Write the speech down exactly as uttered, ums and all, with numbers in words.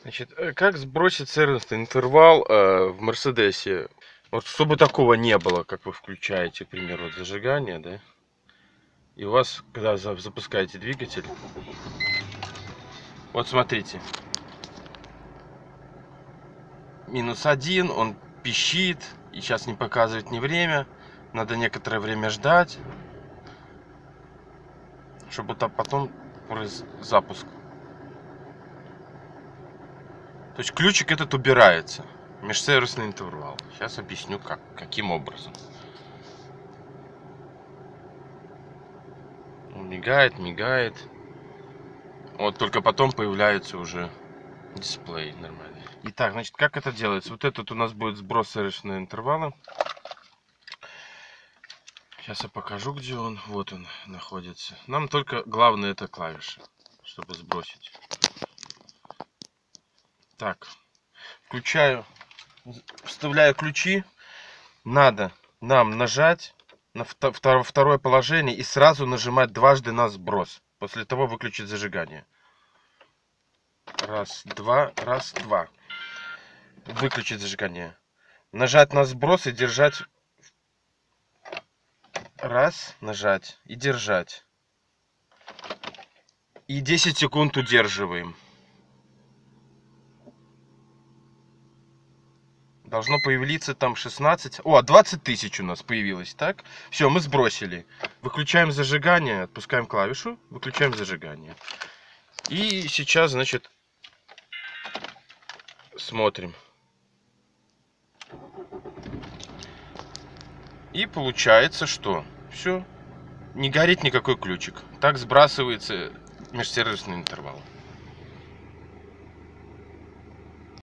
Значит, э, как сбросить сервисный интервал э, в Мерседесе? Вот чтобы такого не было, как вы включаете, к примеру, зажигание, да? И у вас, когда за- запускаете двигатель, вот смотрите, минус один, он пищит, и сейчас не показывает ни время, надо некоторое время ждать, чтобы там потом произ- запуск. То есть ключик этот убирается, межсервисный интервал. Сейчас объясню, как, каким образом. Он мигает, мигает. Вот только потом появляется уже дисплей нормальный. Итак, значит, как это делается? Вот этот у нас будет сброс сервисного интервала. Сейчас я покажу, где он. Вот он находится. Нам только главное это клавиша, чтобы сбросить. Так, включаю, вставляю ключи. Надо нам нажать на второе, второе положение и сразу нажимать дважды на сброс. После того выключить зажигание. Раз, два, раз, два. Выключить зажигание. Нажать на сброс и держать. Раз, нажать и держать. И десять секунд удерживаем. Должно появиться там шестнадцать. О, двадцать тысяч у нас появилось, так? Все, мы сбросили. Выключаем зажигание, отпускаем клавишу, выключаем зажигание. И сейчас, значит, смотрим. И получается, что все, не горит никакой ключик. Так сбрасывается межсервисный интервал.